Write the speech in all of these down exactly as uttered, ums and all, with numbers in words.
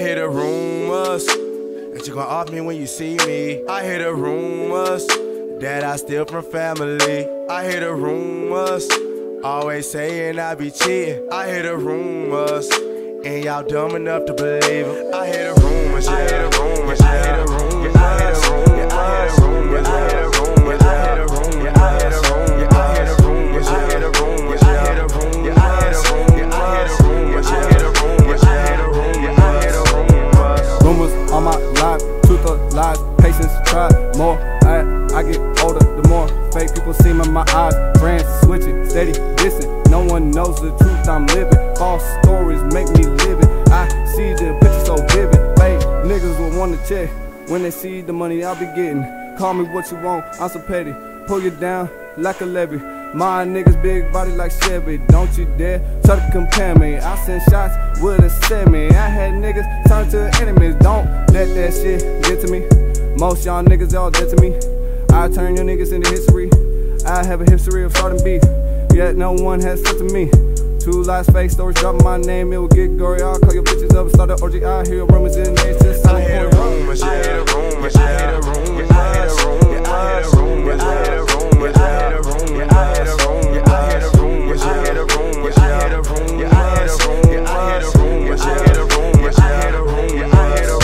hear the rumors that you gon' off me when you see me. I hear the rumors that I steal from family. I hear the rumors always saying I be cheating. I hear the rumors and y'all dumb enough to believe them. I hear the rumors, yeah. I hear the rumors, yeah. I hear the rumors, I hear the rumors, I hear the rumors, I hear the rumors, I hear the rumors, I hear the rumors, I hear the rumors, I hear the rumors, I hear the rumors, I hear the rumors, I hear the rumors, I hear the rumors, I hear the rumors, I hear the rumors. Rumors on my life, truth or lies, patience, try more. I, I get older, the more fake people see me in my eyes. Friends switching, steady dissing. No one knows the truth I'm living. False stories make me live it. I see the picture so vivid. Fake niggas will want to check when they see the money I'll be getting. Call me what you want, I'm so petty. Pull you down like a levy. My niggas big body like Chevy. Don't you dare try to compare me. I send shots with a semi. I had niggas turn to enemies. Don't let that shit get to me. Most y'all niggas all dead to me. I turn your niggas into history. I have a history of starting beef, yet no one has said to me. Two lies, fake stories, dropping my name, it will get gory. I'll call your bitches up and start an orgy. I hear rumors in the just I hear the rumors, I hear the rumors, I hear the rumors, I hear the rumors, I hear the rumors, I hear the rumors, I hear the rumors, I hear the rumors, I hear the rumors, I hear the rumors, I hear the rumors, I hear the rumors, I hear the rumors, I hear the rumors, I hear the rumors, I hear the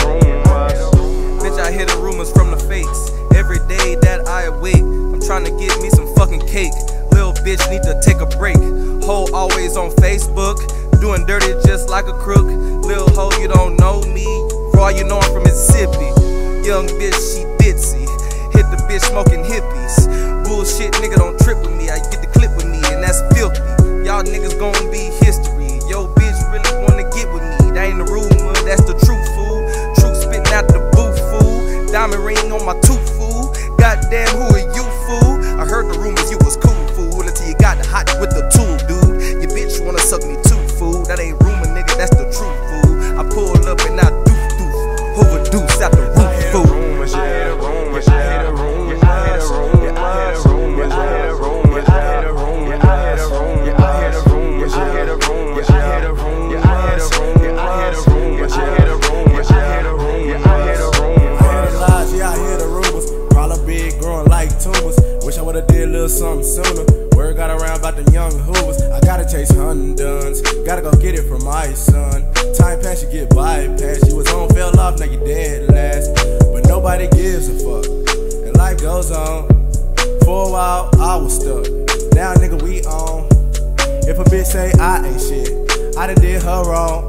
rumors. Bitch, I hear the rumors from the fakes. Every day that I awake, I'm trying to get me some fucking cake. Little bitch need to take a break. Hoe always on Facebook, doing dirty just like a crook. Lil' hoe, you don't know me, for all you know I'm from Mississippi. Young bitch, she ditzy, hit the bitch smoking hippies. Bullshit, nigga, don't trip with me, I get the clip with me, and that's filthy. Y'all niggas gon' be history. Yo, bitch really wanna get with me, that ain't the rumor, that's the truth, fool. Truth spitting out the booth, fool. Diamond ring on my tooth, fool. Goddamn, who are you, fool? I heard the rumors you was cool, fool, until you got hot with the tool, dude. Your bitch wanna suck me too, fool. That ain't rumor, nigga, that's the truth, fool. I pull up and I doof doof, overdose out the roof, fool. I hear the rumors, I hear the rumors, I hear the rumors, I hear the rumors, I hear the rumors, I hear the rumors, I hear the rumors, I hear the rumors, I hear the rumors, I hear the rumors, I hear the rumors, I hear the rumors, I hear the rumors, I hear the rumors, I hear the rumors. I hear the lies, yeah, I hear the rumors. Problem big, growing like tumors. Wish I would've did a little something sooner. Word got around about them young hoovers. I gotta chase Honduns, gotta go get it from my son. Time pass, you get bypassed. You was on, fell off, now you dead last. But nobody gives a fuck, and life goes on. For a while, I was stuck. Now, nigga, we on. If a bitch say I ain't shit, I done did her wrong.